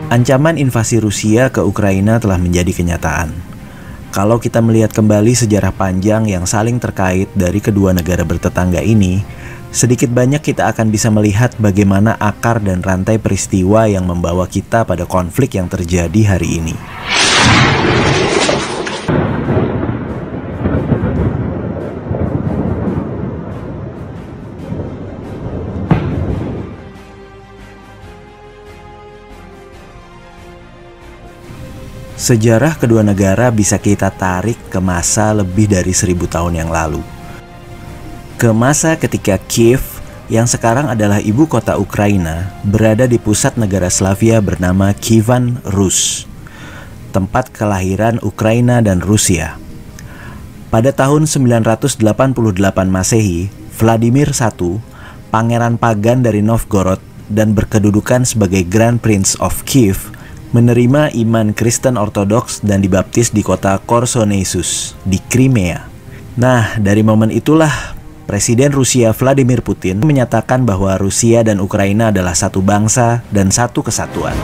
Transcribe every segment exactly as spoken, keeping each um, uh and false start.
Ancaman invasi Rusia ke Ukraina telah menjadi kenyataan. Kalau kita melihat kembali sejarah panjang yang saling terkait dari kedua negara bertetangga ini, sedikit banyak kita akan bisa melihat bagaimana akar dan rantai peristiwa yang membawa kita pada konflik yang terjadi hari ini. Sejarah kedua negara bisa kita tarik ke masa lebih dari seribu tahun yang lalu. Ke masa ketika Kiev, yang sekarang adalah ibu kota Ukraina, berada di pusat negara Slavia bernama Kievan Rus, tempat kelahiran Ukraina dan Rusia. Pada tahun sembilan ratus delapan puluh delapan Masehi, Vladimir the First, pangeran pagan dari Novgorod dan berkedudukan sebagai Grand Prince of Kiev, menerima iman Kristen Ortodoks dan dibaptis di kota Korsonesus di Crimea. Nah, dari momen itulah Presiden Rusia Vladimir Putin menyatakan bahwa Rusia dan Ukraina adalah satu bangsa dan satu kesatuan.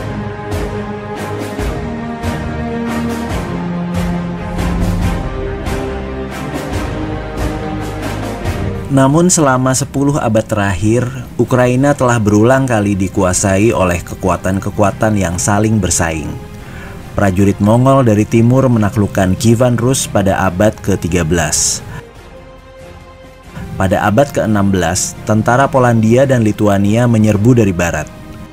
Namun selama sepuluh abad terakhir, Ukraina telah berulang kali dikuasai oleh kekuatan-kekuatan yang saling bersaing. Prajurit Mongol dari timur menaklukkan Kievan Rus pada abad ke tiga belas. Pada abad ke enam belas, tentara Polandia dan Lituania menyerbu dari barat.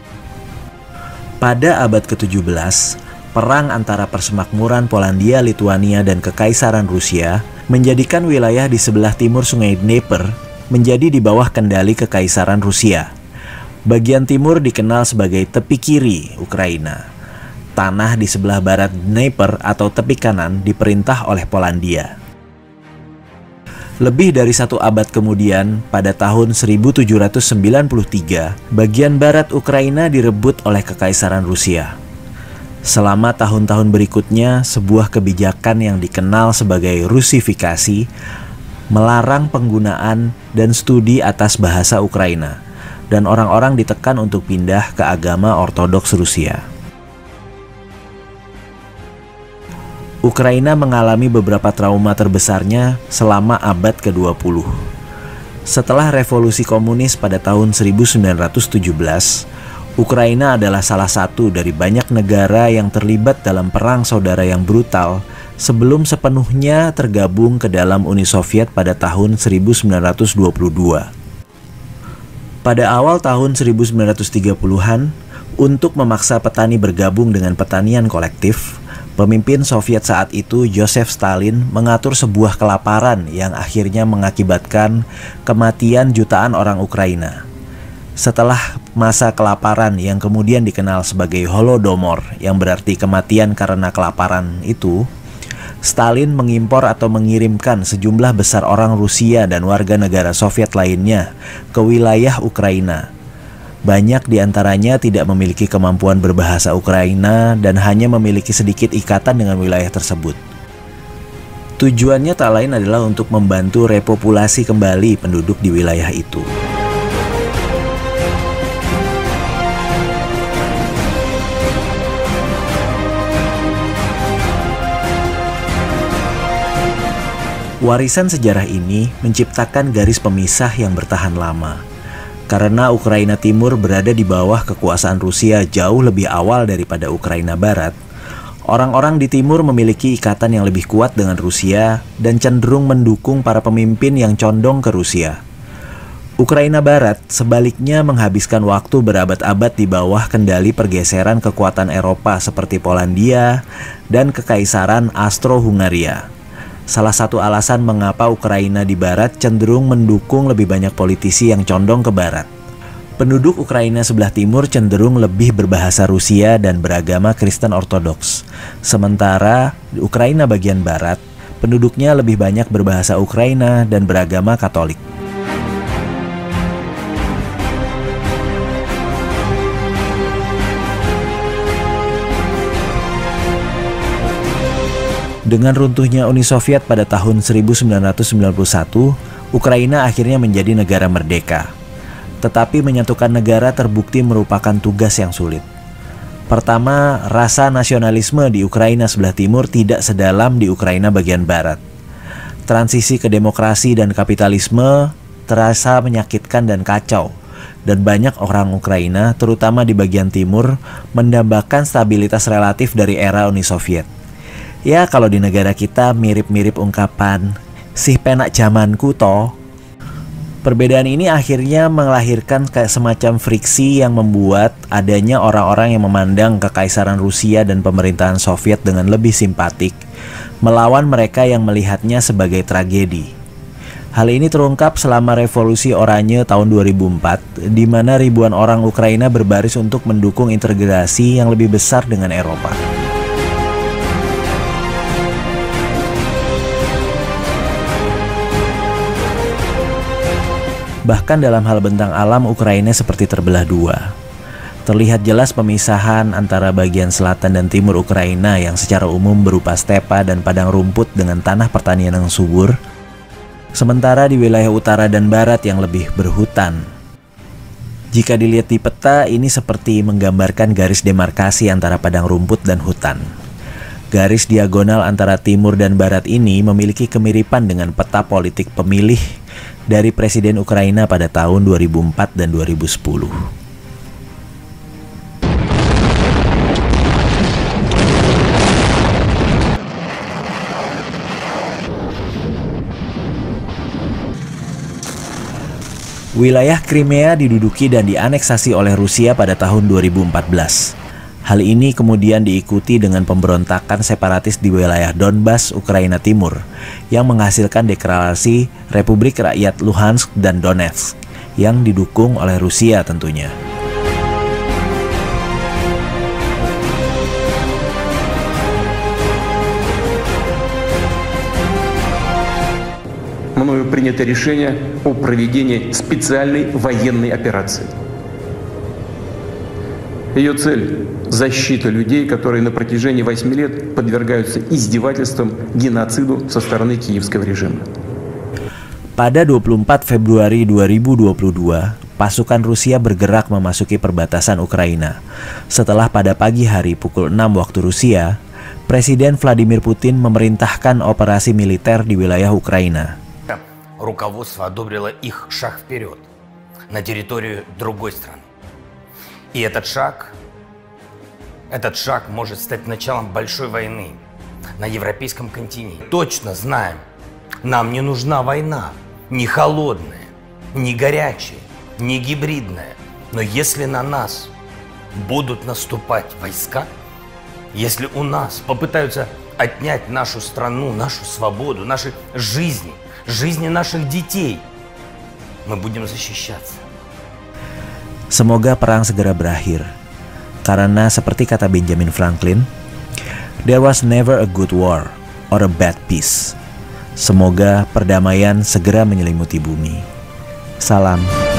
Pada abad ke tujuh belas, perang antara Persemakmuran Polandia, Lituania, dan Kekaisaran Rusia menjadikan wilayah di sebelah timur Sungai Dnieper menjadi di bawah kendali Kekaisaran Rusia. Bagian timur dikenal sebagai tepi kiri Ukraina. Tanah di sebelah barat Dnieper atau tepi kanan diperintah oleh Polandia. Lebih dari satu abad kemudian, pada tahun seribu tujuh ratus sembilan puluh tiga, bagian barat Ukraina direbut oleh Kekaisaran Rusia. Selama tahun-tahun berikutnya, sebuah kebijakan yang dikenal sebagai Rusifikasi melarang penggunaan dan studi atas bahasa Ukraina, dan orang-orang ditekan untuk pindah ke agama Ortodoks Rusia. Ukraina mengalami beberapa trauma terbesarnya selama abad ke dua puluh. Setelah revolusi komunis pada tahun seribu sembilan ratus tujuh belas, Ukraina adalah salah satu dari banyak negara yang terlibat dalam perang saudara yang brutal sebelum sepenuhnya tergabung ke dalam Uni Soviet pada tahun seribu sembilan ratus dua puluh dua. Pada awal tahun seribu sembilan ratus tiga puluhan, untuk memaksa petani bergabung dengan pertanian kolektif, pemimpin Soviet saat itu, Joseph Stalin, mengatur sebuah kelaparan yang akhirnya mengakibatkan kematian jutaan orang Ukraina. Setelah masa kelaparan yang kemudian dikenal sebagai Holodomor, yang berarti kematian karena kelaparan itu, Stalin mengimpor atau mengirimkan sejumlah besar orang Rusia dan warga negara Soviet lainnya ke wilayah Ukraina. Banyak di antaranya tidak memiliki kemampuan berbahasa Ukraina dan hanya memiliki sedikit ikatan dengan wilayah tersebut. Tujuannya tak lain adalah untuk membantu repopulasi kembali penduduk di wilayah itu. Warisan sejarah ini menciptakan garis pemisah yang bertahan lama. Karena Ukraina Timur berada di bawah kekuasaan Rusia jauh lebih awal daripada Ukraina Barat, orang-orang di timur memiliki ikatan yang lebih kuat dengan Rusia dan cenderung mendukung para pemimpin yang condong ke Rusia. Ukraina Barat sebaliknya menghabiskan waktu berabad-abad di bawah kendali pergeseran kekuatan Eropa seperti Polandia dan Kekaisaran Austro-Hungaria. Salah satu alasan mengapa Ukraina di barat cenderung mendukung lebih banyak politisi yang condong ke barat. Penduduk Ukraina sebelah timur cenderung lebih berbahasa Rusia dan beragama Kristen Ortodoks. Sementara di Ukraina bagian barat, penduduknya lebih banyak berbahasa Ukraina dan beragama Katolik. Dengan runtuhnya Uni Soviet pada tahun seribu sembilan ratus sembilan puluh satu, Ukraina akhirnya menjadi negara merdeka. Tetapi menyatukan negara terbukti merupakan tugas yang sulit. Pertama, rasa nasionalisme di Ukraina sebelah timur tidak sedalam di Ukraina bagian barat. Transisi ke demokrasi dan kapitalisme terasa menyakitkan dan kacau, dan banyak orang Ukraina, terutama di bagian timur, mendambakan stabilitas relatif dari era Uni Soviet. Ya, kalau di negara kita mirip-mirip ungkapan, "Sih penak zamanku toh." Perbedaan ini akhirnya melahirkan kayak semacam friksi yang membuat adanya orang-orang yang memandang kekaisaran Rusia dan pemerintahan Soviet dengan lebih simpatik, melawan mereka yang melihatnya sebagai tragedi. Hal ini terungkap selama Revolusi Oranye tahun dua ribu empat, di mana ribuan orang Ukraina berbaris untuk mendukung integrasi yang lebih besar dengan Eropa. Bahkan dalam hal bentang alam, Ukraina seperti terbelah dua. Terlihat jelas pemisahan antara bagian selatan dan timur Ukraina yang secara umum berupa stepa dan padang rumput dengan tanah pertanian yang subur, sementara di wilayah utara dan barat yang lebih berhutan. Jika dilihat di peta, ini seperti menggambarkan garis demarkasi antara padang rumput dan hutan. Garis diagonal antara timur dan barat ini memiliki kemiripan dengan peta politik pemilih dari Presiden Ukraina pada tahun dua ribu empat dan dua ribu sepuluh. Wilayah Crimea diduduki dan dianeksasi oleh Rusia pada tahun dua ribu empat belas. Hal ini kemudian diikuti dengan pemberontakan separatis di wilayah Donbas, Ukraina Timur, yang menghasilkan deklarasi Republik Rakyat Luhansk dan Donetsk, yang didukung oleh Rusia tentunya. Мною принято решение о проведении специальной военной операции. Ее цель – защита людей, которые на протяжении восьми лет подвергаются издевательствам, геноциду со стороны киевского режима. Pada dua puluh empat Februari dua ribu dua puluh dua, pasukan Rusia bergerak memasuki perbatasan Ukraina. Setelah pada pagi hari pukul enam waktu Rusia, Presiden Vladimir Putin memerintahkan operasi militer di wilayah Ukraina. Руководство одобрило их шаг вперед на территорию другой страны. И этот шаг, этот шаг может стать началом большой войны на европейском континенте. Точно знаем, нам не нужна война, не холодная, не горячая, не гибридная. Но если на нас будут наступать войска, если у нас попытаются отнять нашу страну, нашу свободу, наши жизни, жизни наших детей, мы будем защищаться. Semoga perang segera berakhir, karena seperti kata Benjamin Franklin, there was never a good war or a bad peace. Semoga perdamaian segera menyelimuti bumi. Salam.